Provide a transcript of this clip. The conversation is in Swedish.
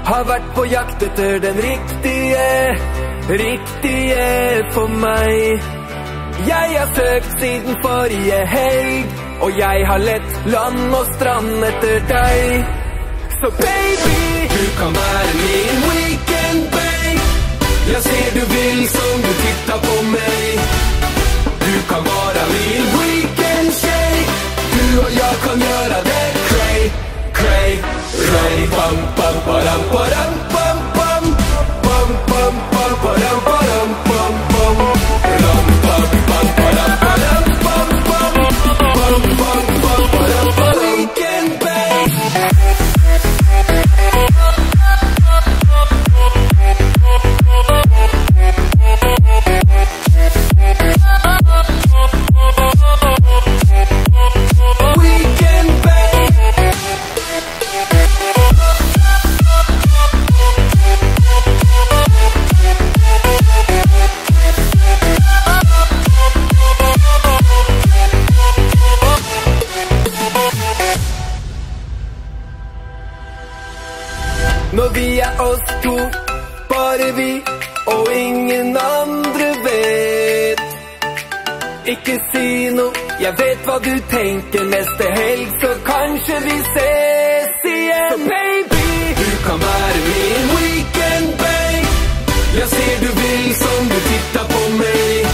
Har vært på jakt etter den riktige for meg. Jeg har søkt siden forrige helg, og jeg har lett land og strand etter deg. Så baby, du kan være min weekend babe. Jeg ser du vil som du tittar på meg. Du kan være min weekend shake. Du og jeg kan gjøre det cray, cray, cray. Bam, bam, badam, badam, bam, bam. Bam, bam, bam, badam, badam, bam, bam. Bam, bam, bam, badam, badam, bam, bam. Bam, bam, bam, badam, badam. Weekend babe. Når vi oss to, bare vi, og ingen andre vet. Ikke si noe, jeg vet hva du tenker. Neste helg så kanskje vi ses igjen. Så baby, du kan være min weekend babe. Jeg ser du vil som du tittar på meg.